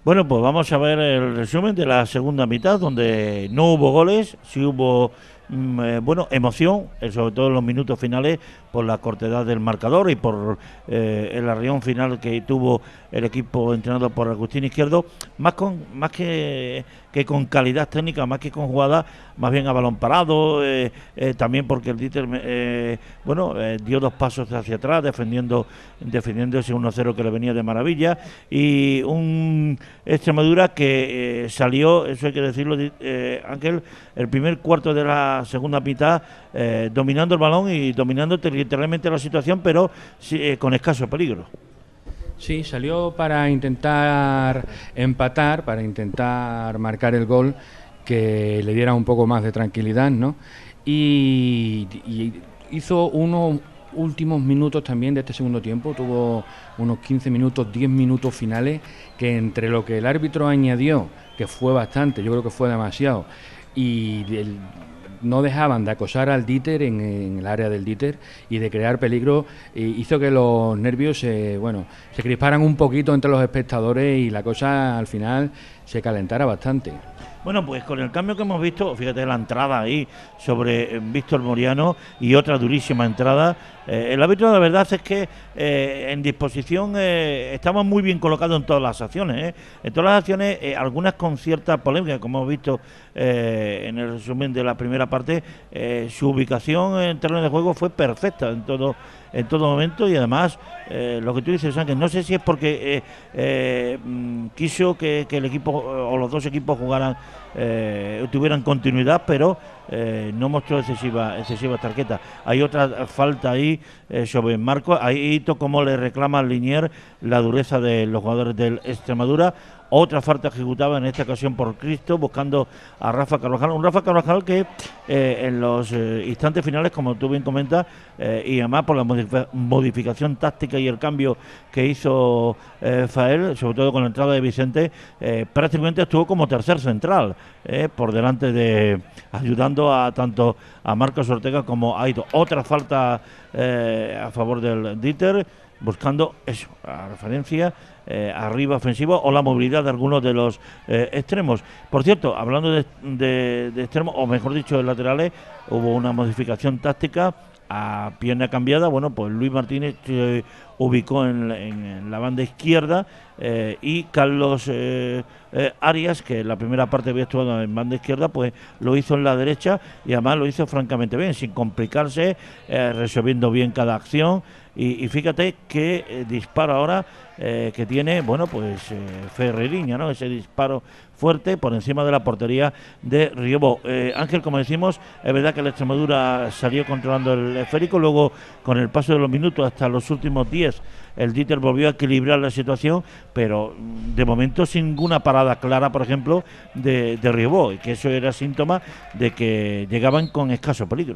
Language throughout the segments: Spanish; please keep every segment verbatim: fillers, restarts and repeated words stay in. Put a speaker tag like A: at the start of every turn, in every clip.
A: Bueno, pues vamos a ver el resumen de la segunda mitad, donde no hubo goles, sí hubo, mm, eh, bueno, emoción, eh, sobre todo en los minutos finales, por la cortedad del marcador y por eh, el arrión final que tuvo el equipo entrenado por Agustín Izquierdo, más con más que, que con calidad técnica, más que con jugadas, más bien a balón parado, eh, eh, también porque el Dieter, eh, bueno, eh, dio dos pasos hacia atrás, defendiendo, defendiendo ese uno cero que le venía de maravilla, y un Extremadura que eh, salió, eso hay que decirlo, eh, Ángel, el primer cuarto de la segunda mitad eh, dominando el balón y dominando territorialmente la situación, pero sí, eh, con escaso peligro.
B: Sí, salió para intentar empatar, para intentar marcar el gol que le diera un poco más de tranquilidad, ¿no? Y, y hizo unos últimos minutos también de este segundo tiempo, tuvo unos quince minutos, diez minutos finales, que entre lo que el árbitro añadió, que fue bastante, yo creo que fue demasiado, y el, no dejaban de acosar al Dieter en, en el área del Dieter y de crear peligro, e hizo que los nervios se, bueno, se crisparan un poquito entre los espectadores y la cosa al final se calentara bastante.
A: Bueno, pues con el cambio que hemos visto, fíjate la entrada ahí sobre Víctor Moriano y otra durísima entrada. Eh, el árbitro, la verdad es que eh, en disposición eh, estamos muy bien colocados en todas las acciones. ¿eh? En todas las acciones, eh, algunas con cierta polémica, como hemos visto eh, en el resumen de la primera parte, eh, su ubicación en terreno de juego fue perfecta en todo en todo momento y además eh, lo que tú dices, Ángel, no sé si es porque eh, eh, quiso que, que el equipo o los dos equipos jugaran, eh, tuvieran continuidad, pero eh, no mostró excesiva excesiva tarjeta. Hay otra falta ahí eh, sobre Marco, ahí como le reclama al Linier la dureza de los jugadores del Extremadura. Otra falta ejecutada en esta ocasión por Cristo, buscando a Rafa Carvajal. Un Rafa Carvajal que eh, en los eh, instantes finales, como tú bien comentas, eh, y además por la modific modificación táctica y el cambio que hizo eh, Fael, sobre todo con la entrada de Vicente, eh, prácticamente estuvo como tercer central, eh, por delante de, ayudando a tanto a Marcos Ortega como a Aido. Otra falta eh, a favor del Dieter, buscando eso, a referencia eh, arriba ofensivo o la movilidad de algunos de los eh, extremos. Por cierto, hablando de, de, de extremos, o mejor dicho, de laterales, hubo una modificación táctica a pierna cambiada. Bueno, pues Luis Martínez se ubicó en, en, en la banda izquierda eh, y Carlos eh, eh, Arias, que en la primera parte había estado en banda izquierda, pues lo hizo en la derecha y además lo hizo francamente bien, sin complicarse, eh, resolviendo bien cada acción. Y, y fíjate que eh, disparo ahora eh, que tiene, bueno, pues eh, Ferreriña, ¿no? Ese disparo fuerte por encima de la portería de Riobó. Eh, Ángel, como decimos, es verdad que la Extremadura salió controlando el esférico, luego con el paso de los minutos hasta los últimos diez, el Dieter volvió a equilibrar la situación, pero de momento sin ninguna parada clara, por ejemplo, de, de Riobó, y que eso era síntoma de que llegaban con escaso peligro.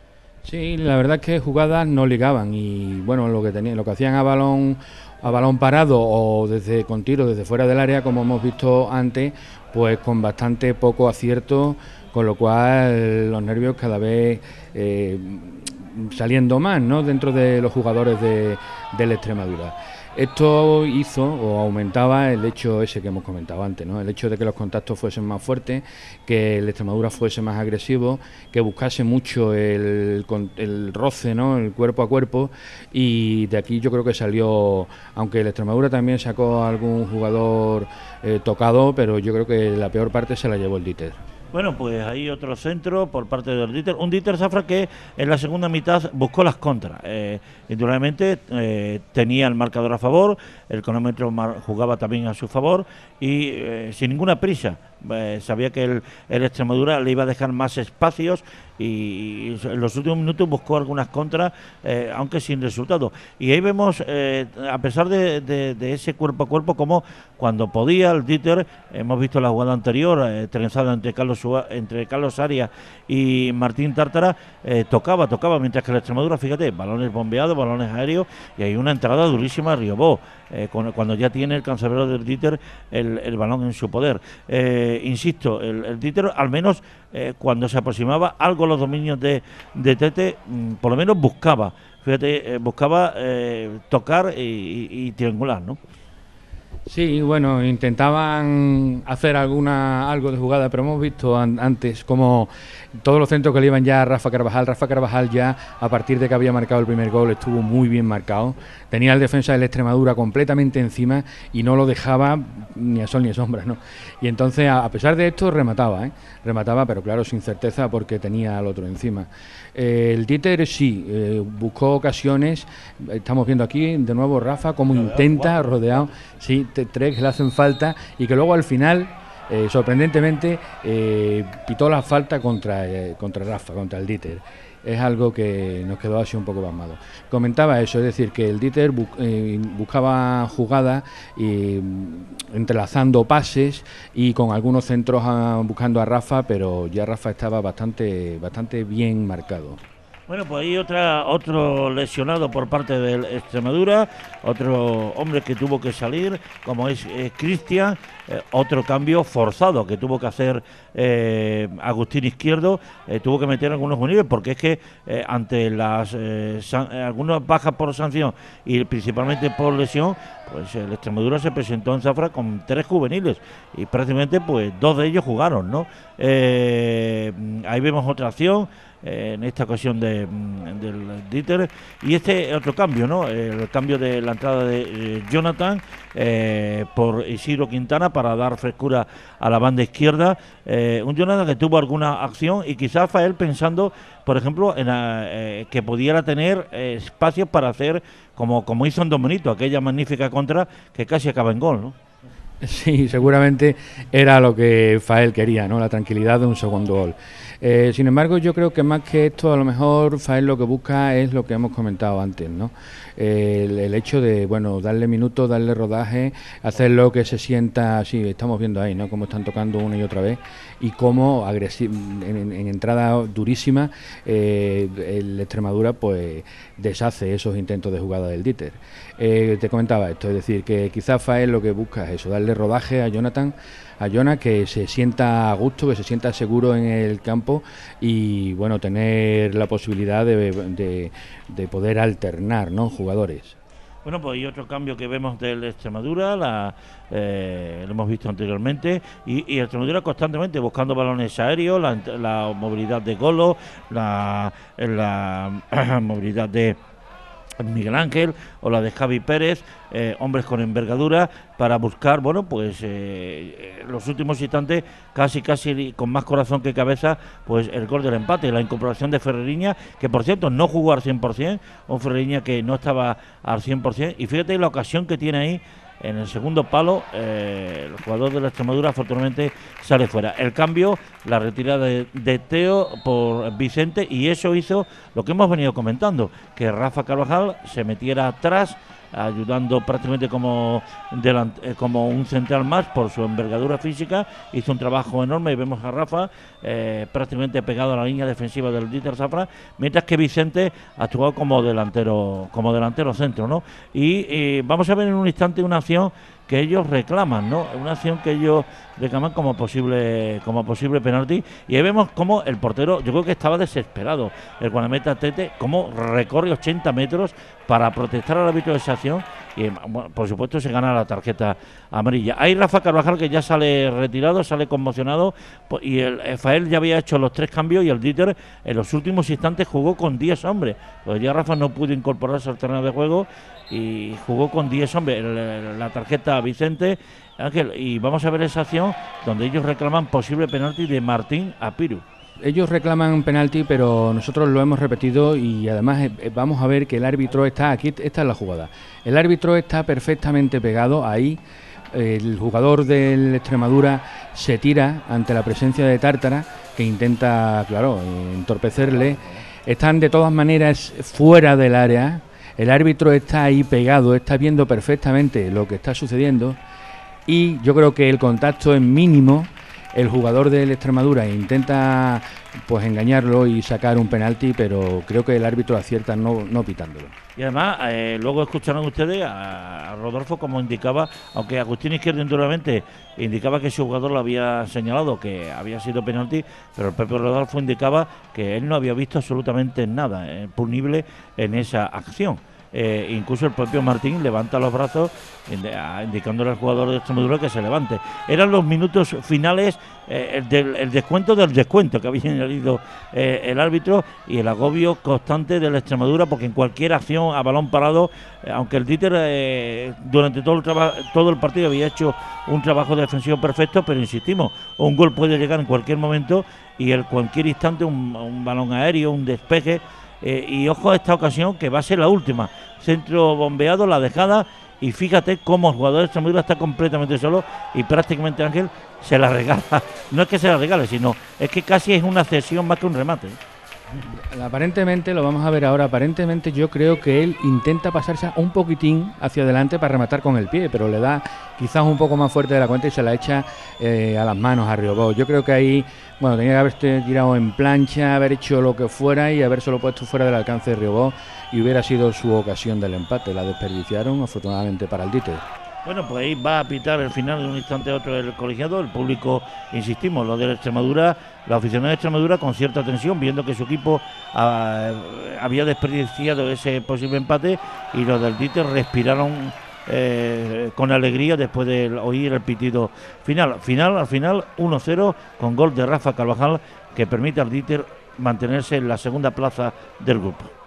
B: Sí, la verdad es que jugadas no ligaban y bueno, lo que tenían, lo que hacían a balón a balón parado o desde con tiro desde fuera del área, como hemos visto antes, pues con bastante poco acierto, con lo cual los nervios cada vez eh, saliendo más, ¿no?, dentro de los jugadores de, del Extremadura. Esto hizo o aumentaba el hecho ese que hemos comentado antes, ¿no? El hecho de que los contactos fuesen más fuertes, que el Extremadura fuese más agresivo, que buscase mucho el, el roce, ¿no?, el cuerpo a cuerpo, y de aquí yo creo que salió, aunque el Extremadura también sacó a algún jugador eh, tocado, pero yo creo que la peor parte se la llevó el Dieter.
A: Bueno, pues ahí otro centro por parte del Dieter, un Dieter Zafra que en la segunda mitad buscó las contras, eh, indudablemente eh, tenía el marcador a favor, el cronómetro jugaba también a su favor y eh, sin ninguna prisa, eh, sabía que el, el Extremadura le iba a dejar más espacios y, y en los últimos minutos buscó algunas contras, eh, aunque sin resultado. Y ahí vemos, eh, a pesar de, de, de ese cuerpo a cuerpo, como cuando podía el Dieter, hemos visto la jugada anterior, eh, trenzada entre Carlos entre Carlos Arias y Martín Tártara, eh, tocaba, tocaba, mientras que la Extremadura, fíjate, balones bombeados, balones aéreos, y hay una entrada durísima a Riobó, eh, con, cuando ya tiene el cancerbero del Dieter el, el balón en su poder. Eh, insisto, el, el Dieter, al menos eh, cuando se aproximaba algo a los dominios de, de Tete, mmm, por lo menos buscaba, fíjate, eh, buscaba eh, tocar y, y, y triangular, ¿no?
B: Sí, bueno, intentaban hacer alguna algo de jugada, pero hemos visto an antes como todos los centros que le iban ya a Rafa Carvajal. Rafa Carvajal ya, a partir de que había marcado el primer gol, estuvo muy bien marcado. Tenía el defensa del Extremadura completamente encima y no lo dejaba ni a sol ni a sombra, ¿no? Y entonces, a, a pesar de esto, remataba, ¿eh? Remataba, pero claro, sin certeza porque tenía al otro encima. Eh, el Díter sí, eh, buscó ocasiones. Estamos viendo aquí de nuevo Rafa como intenta, rodeado, sí, tres que le hacen falta y que luego al final, eh, sorprendentemente, eh, pitó la falta contra, eh, contra Rafa, contra el Díter. Es algo que nos quedó así un poco pasmado. Comentaba eso, es decir, que el Díter bu eh, buscaba jugadas eh, entrelazando pases y con algunos centros a, buscando a Rafa, pero ya Rafa estaba bastante, bastante bien marcado.
A: Bueno, pues hay otra, otro lesionado por parte del Extremadura, otro hombre que tuvo que salir, como es eh, Cristian, eh, otro cambio forzado que tuvo que hacer eh, Agustín Izquierdo, eh, tuvo que meter algunos juveniles, porque es que eh, ante las eh, san, eh, algunas bajas por sanción y principalmente por lesión, pues el Extremadura se presentó en Zafra con tres juveniles y prácticamente pues dos de ellos jugaron, ¿no? Eh, ahí vemos otra acción. Eh, en esta ocasión de, del Díter, y este otro cambio, ¿no? El cambio de la entrada de eh, Jonathan eh, por Isidro Quintana para dar frescura a la banda izquierda, eh, un Jonathan que tuvo alguna acción y quizás Fael pensando, por ejemplo, en la, eh, que pudiera tener eh, espacios para hacer como, como hizo en Don Benito, aquella magnífica contra que casi acaba en gol, ¿no?
B: Sí, seguramente era lo que Fael quería, ¿no? La tranquilidad de un segundo gol. Eh, sin embargo, yo creo que más que esto, a lo mejor Fael lo que busca es lo que hemos comentado antes, ¿no? Eh, el, el hecho de, bueno, darle minutos, darle rodaje, hacerlo que se sienta así, estamos viendo ahí, ¿no? Cómo están tocando una y otra vez y cómo en, en, en entrada durísima eh, el Extremadura pues deshace esos intentos de jugada del Díter. Eh, te comentaba esto, es decir, que quizás Fael lo que busca es eso, darle rodaje a Jonathan, a Jonah, que se sienta a gusto, que se sienta seguro en el campo y bueno, tener la posibilidad de, de, de poder alternar, ¿no?, jugadores.
A: Bueno, pues hay otro cambio que vemos del Extremadura, la, eh, lo hemos visto anteriormente, y, y Extremadura constantemente buscando balones aéreos, la, la movilidad de Golo, la, la movilidad de Miguel Ángel o la de Javi Pérez, eh, hombres con envergadura para buscar, bueno, pues eh, los últimos instantes casi casi con más corazón que cabeza, pues el gol del empate, la incorporación de Ferreriña, que por cierto no jugó al cien por cien, un Ferreriña que no estaba al cien por cien, y fíjate la ocasión que tiene ahí en el segundo palo, eh, el jugador de la Extremadura afortunadamente sale fuera. El cambio, la retirada de, de Teo por Vicente, y eso hizo lo que hemos venido comentando, que Rafa Carvajal se metiera atrás, ayudando prácticamente como, delant, eh, como un central más por su envergadura física. Hizo un trabajo enorme y vemos a Rafa eh, prácticamente pegado a la línea defensiva del Díter Zafra, mientras que Vicente actuó como delantero como delantero centro, ¿no? Y eh, vamos a ver en un instante una acción que ellos reclaman, ¿no? Una acción que ellos reclaman como posible como posible penalti, y ahí vemos cómo el portero, yo creo que estaba desesperado, el guardameta Tete, cómo recorre ochenta metros para protestar al árbitro de esa acción, y bueno, por supuesto se gana la tarjeta amarilla. Hay Rafa Carvajal que ya sale retirado, sale conmocionado, y el Fael ya había hecho los tres cambios y el Díter en los últimos instantes jugó con diez hombres, pues ya Rafa no pudo incorporarse al terreno de juego y jugó con diez hombres. La tarjeta a Vicente Ángel, y vamos a ver esa acción donde ellos reclaman posible penalti de Martín a Piru.
B: Ellos reclaman un penalti, pero nosotros lo hemos repetido y además eh, vamos a ver que el árbitro está aquí, esta es la jugada. El árbitro está perfectamente pegado ahí. El jugador del Extremadura se tira ante la presencia de Tártara, que intenta, claro, entorpecerle. Están de todas maneras fuera del área. El árbitro está ahí pegado, está viendo perfectamente lo que está sucediendo y yo creo que el contacto es mínimo. El jugador del Extremadura intenta pues engañarlo y sacar un penalti, pero creo que el árbitro acierta no, no pitándolo.
A: Y además, eh, luego escucharon ustedes a, a Rodolfo como indicaba, aunque Agustín Izquierdo indudablemente indicaba que su jugador lo había señalado, que había sido penalti, pero el propio Rodolfo indicaba que él no había visto absolutamente nada eh, punible en esa acción. eh, incluso el propio Martín levanta los brazos indicándole al jugador de Extremadura que se levante. Eran los minutos finales, eh, el, del, el descuento del descuento que había añadido eh, el árbitro, y el agobio constante de la Extremadura, porque en cualquier acción a balón parado, eh, aunque el Díter eh, durante todo el, traba, todo el partido había hecho un trabajo defensivo perfecto, pero insistimos, un gol puede llegar en cualquier momento y en cualquier instante un, un balón aéreo, un despeje, eh, y ojo a esta ocasión que va a ser la última, centro bombeado, la dejada. Y fíjate cómo el jugador de Extremadura está completamente solo y prácticamente Ángel se la regala. No es que se la regale, sino es que casi es una cesión más que un remate.
B: Aparentemente, lo vamos a ver ahora, aparentemente yo creo que él intenta pasarse un poquitín hacia adelante para rematar con el pie, pero le da quizás un poco más fuerte de la cuenta y se la echa eh, a las manos a Riobó. Yo creo que ahí, bueno, tenía que haberse tirado en plancha, haber hecho lo que fuera y habérselo puesto fuera del alcance de Riobó, y hubiera sido su ocasión del empate. La desperdiciaron afortunadamente para el Díter.
A: Bueno, pues ahí va a pitar el final de un instante a otro el colegiado. El público, insistimos, lo de la Extremadura, la aficionada de Extremadura con cierta tensión, viendo que su equipo ah, había desperdiciado ese posible empate, y los del Díter respiraron eh, con alegría después de oír el pitido final. Final, al final, uno cero con gol de Rafa Carvajal, que permite al Díter mantenerse en la segunda plaza del grupo.